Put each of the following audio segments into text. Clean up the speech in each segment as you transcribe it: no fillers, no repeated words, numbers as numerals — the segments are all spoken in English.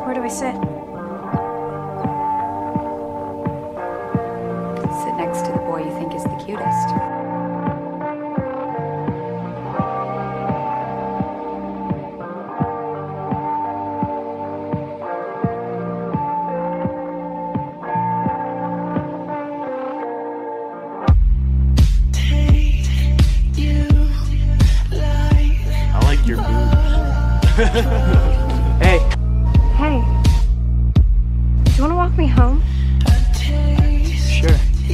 Where do I sit? Sit next to the boy you think is the cutest. I like your boobs. Hey. Hey. Do you want to walk me home? Sure.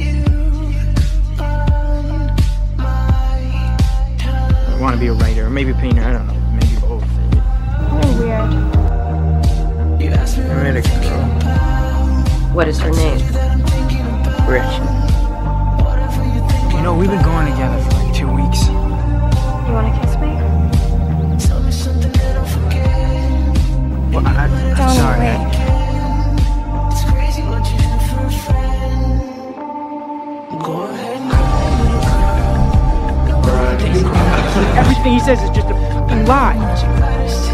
I want to be a writer, or maybe a painter, I don't know. Maybe both. You're weird. I met a girl. What is her name? Gretchen. You know, we've been going together for like 2 weeks. You want to kiss me? Well, I'm Donnie, sorry. wait. Everything he says is just a fucking lie.